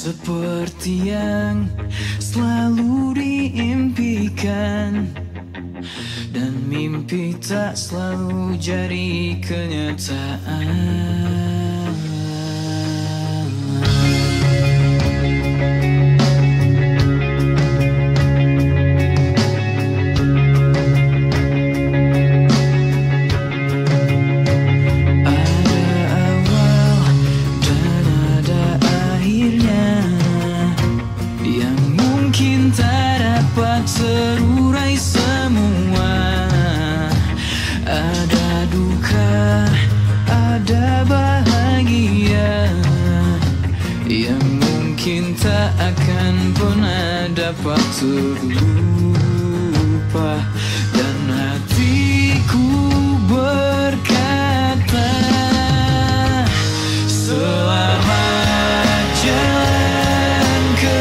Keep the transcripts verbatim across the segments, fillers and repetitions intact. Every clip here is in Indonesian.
seperti yang selalu diimpikan, dan mimpi tak selalu jadi kenyataan. Terurai semua, ada duka, ada bahagia yang mungkin tak akan pernah dapat terlupa. Dan hatiku berkata, selamat jalan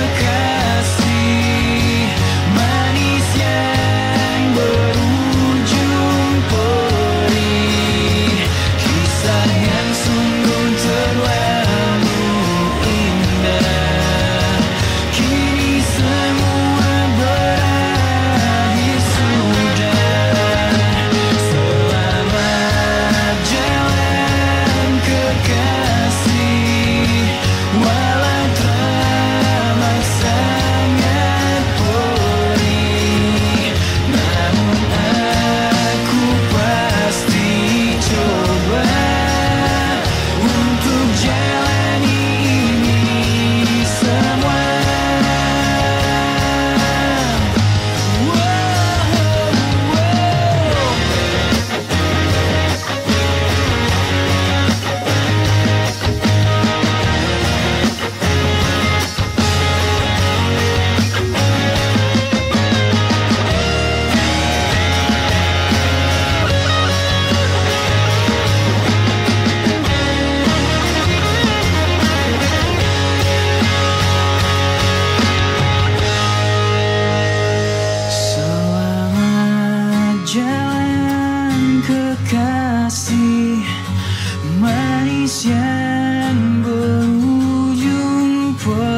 kekasih, manis yang berujung perih, kisah yang sungguh terlalu indah. Kini semua berakhir sudah. Selamat jalan kekasih, walau teramat sangat perih, namun aku pasti coba untuk jalani ini semua. Selamat jalan kekasih, manis yang berujung perih.